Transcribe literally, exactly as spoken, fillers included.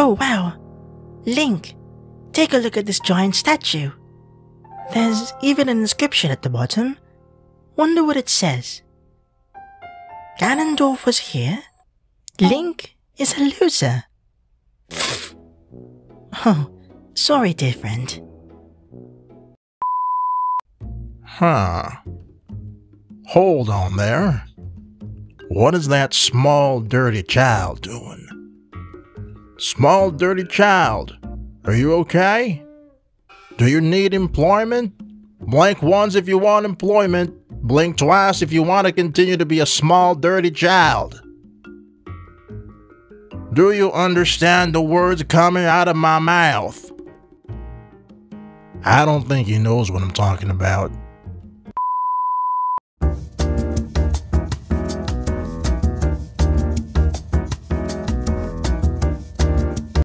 Oh wow! Link, take a look at this giant statue. There's even an inscription at the bottom. Wonder what it says. Ganondorf was here. Link is a loser. Oh, sorry, dear friend. Huh. Hold on there. What is that small, dirty child doing? Small, dirty child, are you okay? Do you need employment? Blink once if you want employment. Blink twice if you want to continue to be a small, dirty child. Do you understand the words coming out of my mouth? I don't think he knows what I'm talking about.